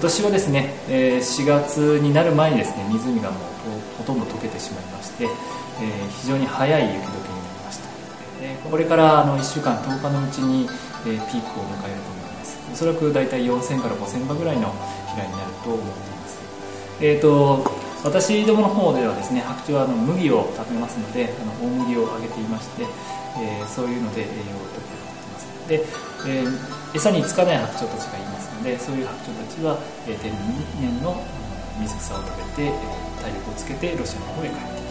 年はですね、4月になる前にですね、湖がもうほとんど溶けてしまいまして、非常に早い雪解けになりました。これから1週間10日のうちに、ピークを迎えると思います。おそらく大体4000から5000羽ぐらいの飛来になると思っています。私どもの方ではですね、白鳥は麦を食べますので、大麦をあげていまして、そういうので栄養をとっています。で、餌につかない白鳥たちがいますので、そういう白鳥たちは天然の水草を食べて体力をつけてロシアの方へ帰っています。